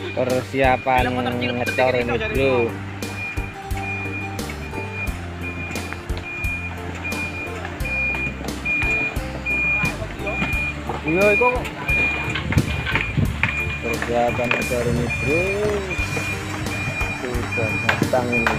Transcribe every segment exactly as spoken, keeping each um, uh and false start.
Persiapan ngecor ini bro. Iya itu kok. Persiapan ngecor ini bro. Sudah matang ini.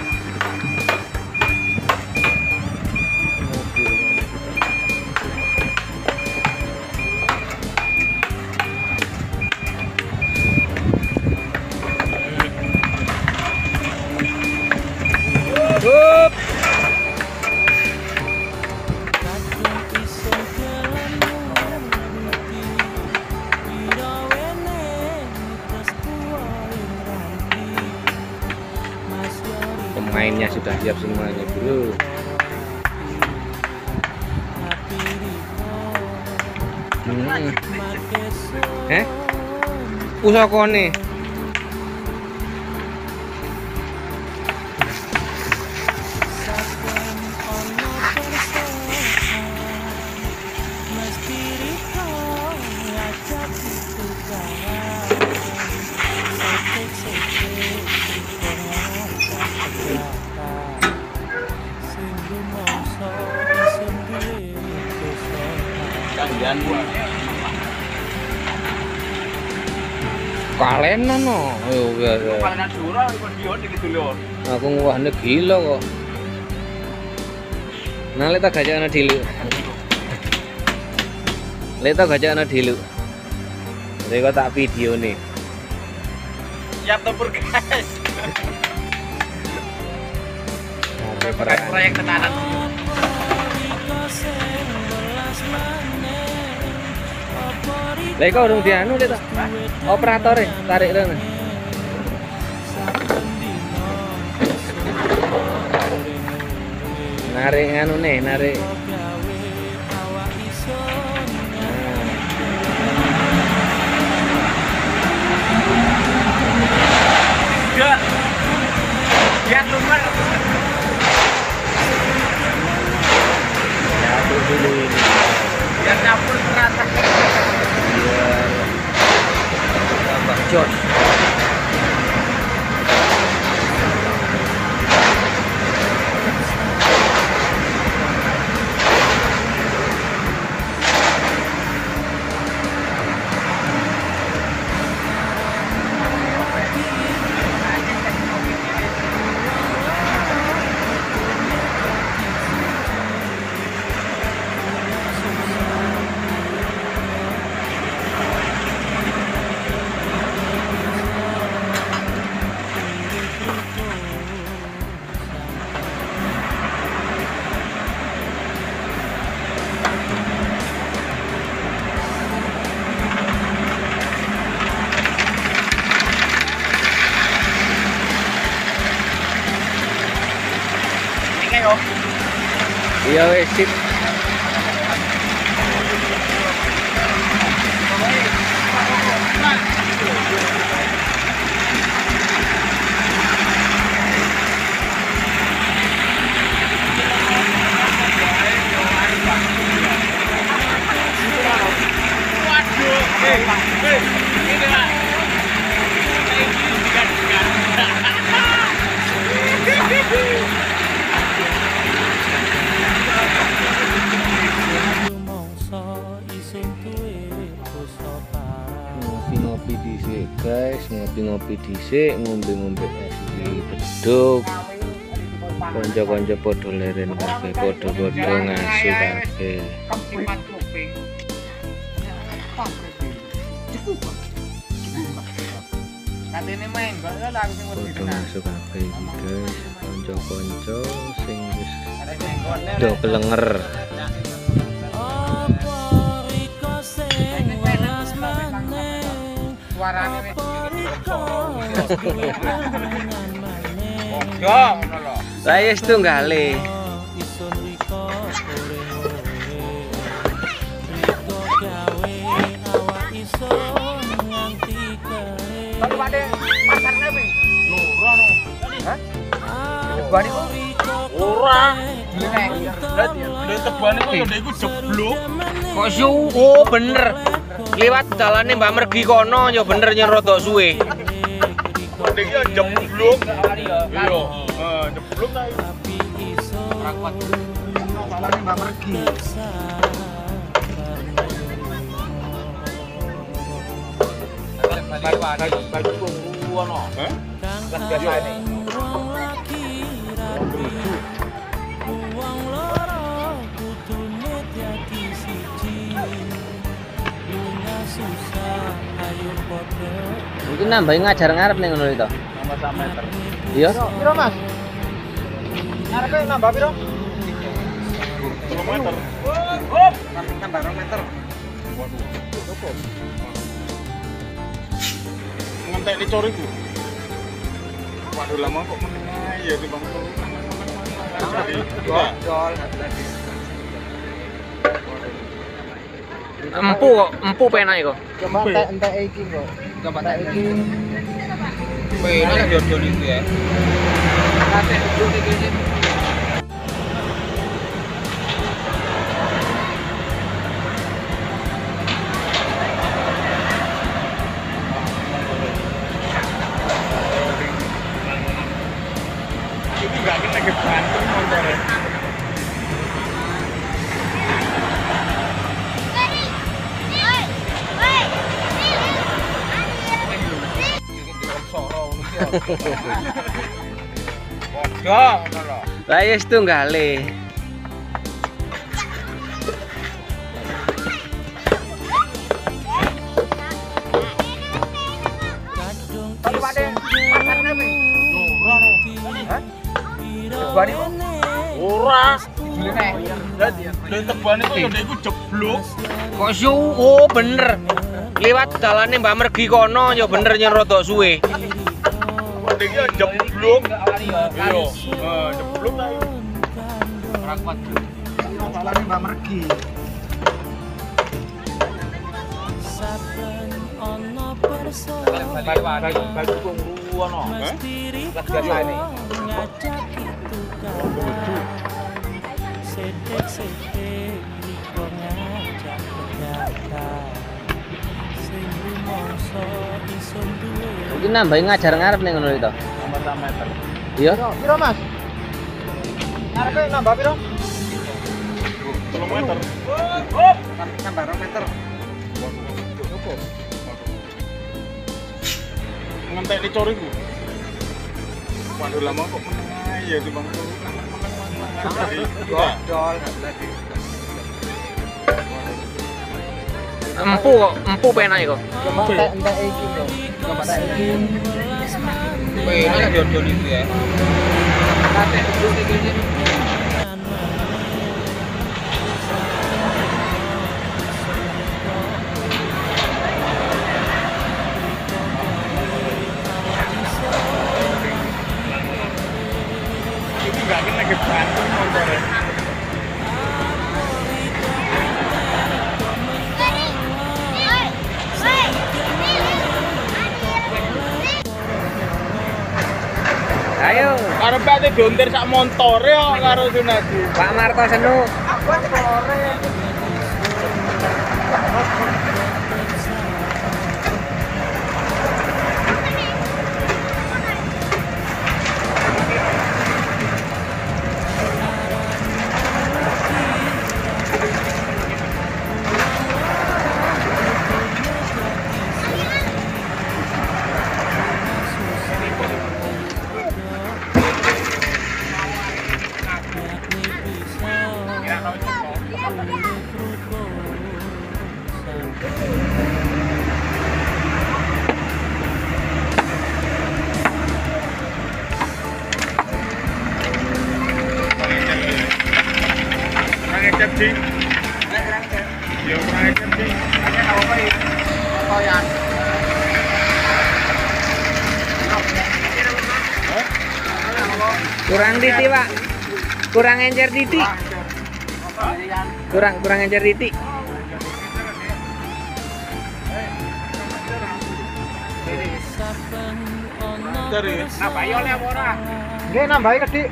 Up. Pemainnya sudah siap semuanya bro. Hmm. Eh? Pusakone. Kalenan no, ayo biasa. Kalenan surah, ikut dion gitu loh. Aku nguahnya gila kok. Nah, leta gajah anak dilu. Leta gajah anak dilu. Jadi kok tak video nih. Siap tempur guys. Proyek tenanan. Lah kok urung dianu lho, operatore tarik rene. Narik nganu nih, narik. Enggak. Lihat nomor. Ya dulu ini. Biar campur merata. Tambah jos. Iya wes sip. Waduh, hei, hei, ini lah. Ngopi-ngopi dhisik guys, ngopi-ngopi dhisik, ngombe-ngombe es beduk. Kanca-kanca padha leren kabeh, padha-padha ngasu kabeh. Katene main kok langsung padha ngasu kabeh iki guys, kanca-kanca sing wis do kelenger. Saya setunggale. Ora. Kok su? Oh bener. Liwat dalane Mbak Mergi kono ya bener nyen rada suwe. Dia jeblok. Iya. Heeh, jeblok ta. Rakwat. Salahnya Mbak Mergi. Baju gua no. Hah? Kan biasa ini. Mungkin nambahin ngajar ngarep nih ngono itu. Nambah satu meter. Iya. Piro Mas? Ngarepe nambah piro? dua meter. Oh, nambah dua meter. Waduh. Cukup. Ngentek di cor itu. Waduh lama kok menengah ya di bangku. Jol. Empu kok, empu penak iku. Coba entek entek iki kok. Coba entek iki. Penak jor-jor itu ya. Entek dulu iki. Ini enggak kena kebanting motornya. Lah yes tunggale. Kalau Pakde pasar nabi. Ora no. Hah? Tebani kok? Ora. Julene. Dan tebane kok ya iku jeblok. Kok su oh bener. Liwat dalane Mbak Mergi kono ya bener nyerodok suwe. Dia jeblok. Iya. Heeh, jeblok ta. Rakwat. Salahnya Mbak Mergi. Baju gua no. Hah? Biasa ini. Mungkin nambahin ngajar ngarep nih ngono itu. Nambah satu meter. Iya. Piro Mas? Ngarepe nambah piro? dua meter. Oh, nambah dua meter. Cukup. Ngentek di cor itu. Waduh lama kok menengah ya di bangku. Jol. Empu kok, empu penak iku. Coba entek entek iki kok. Coba entek iki. Penak jor-jor itu ya. Entek dulu iki. Ini enggak kena kebanting motornya. Ayo, Karepe ate dontir sak montore kok karo Sunadi. Pak Marto Senu. Jadi, ya kurang ajar sih. Hanya tahu apa ini? Koyan. Kurang titik, Pak. Kurang encer titik. Kurang kurang encer titik. Dari Nambah yo oleh ora? Nggih nambahi Kedik.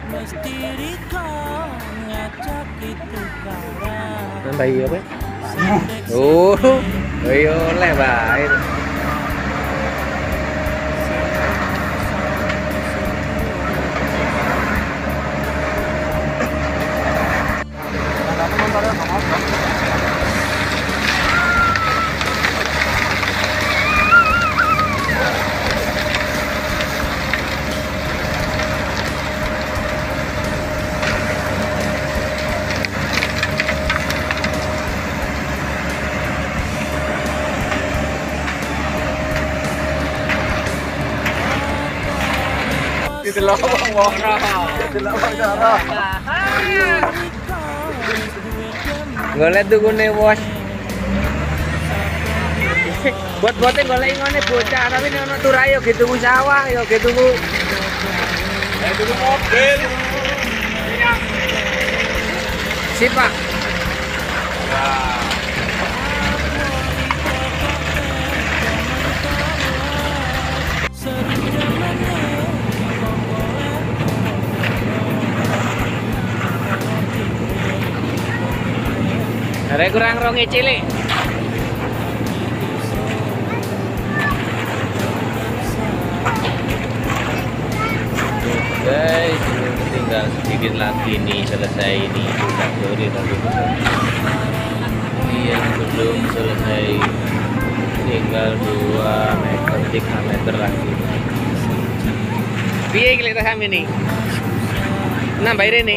Nambahi apa? Oh, oh iya oleh bae. Delok wong. Delok wong cara. Golek tukune wos. Buat-buatnya golek ngene bocah, tapi nek ono turah yo gitu tuku sawah, yo gitu tuku. Eh tuku mobil. Sip, Pak. Ada kurang rongi cilik. Guys, tinggal sedikit lagi nih selesai ini udah sore tapi ini yang belum selesai tinggal dua meter tiga meter lagi. Piye kita kami nih nambah ini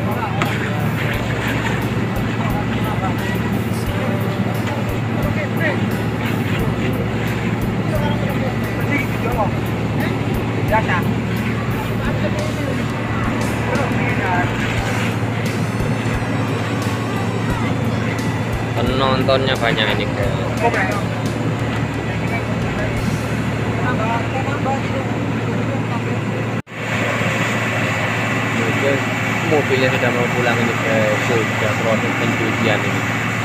penontonnya banyak ini guys. Mobilnya sudah mau pulang ini guys, sudah proses pencucian ini.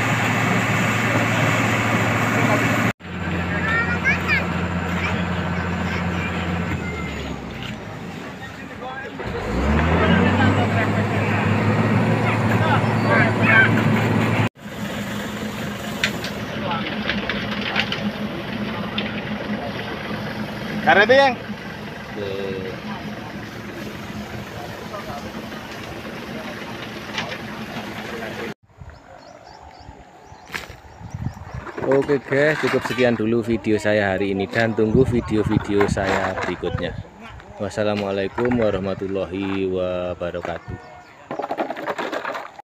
Karena yang Oke guys, cukup sekian dulu video saya hari ini dan tunggu video-video saya berikutnya. Wassalamualaikum warahmatullahi wabarakatuh.